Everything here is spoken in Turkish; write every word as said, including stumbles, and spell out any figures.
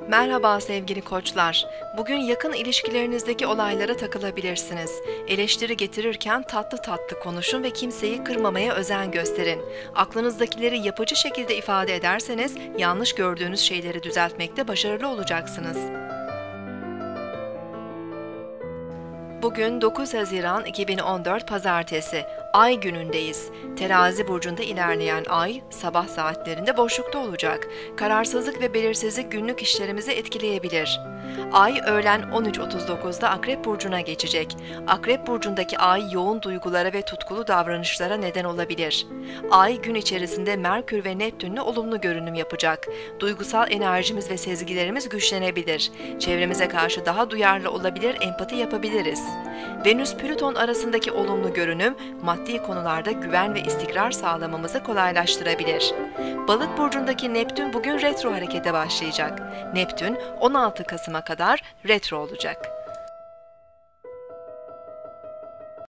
Merhaba sevgili koçlar. Bugün yakın ilişkilerinizdeki olaylara takılabilirsiniz. Eleştiri getirirken tatlı tatlı konuşun ve kimseyi kırmamaya özen gösterin. Aklınızdakileri yapıcı şekilde ifade ederseniz yanlış gördüğünüz şeyleri düzeltmekte başarılı olacaksınız. Bugün dokuz Haziran iki bin on dört Pazartesi, Ay günündeyiz. Terazi burcunda ilerleyen Ay, sabah saatlerinde boşlukta olacak. Kararsızlık ve belirsizlik günlük işlerimizi etkileyebilir. Ay, öğlen on üç otuz dokuzda Akrep burcuna geçecek. Akrep burcundaki Ay, yoğun duygulara ve tutkulu davranışlara neden olabilir. Ay, gün içerisinde Merkür ve Neptün'le olumlu görünüm yapacak. Duygusal enerjimiz ve sezgilerimiz güçlenebilir. Çevremize karşı daha duyarlı olabilir, empati yapabiliriz. Venüs-Plüton arasındaki olumlu görünüm, maddi konularda güven ve istikrar sağlamamızı kolaylaştırabilir. Balık burcundaki Neptün bugün retro harekete başlayacak. Neptün on altı Kasım'a kadar retro olacak.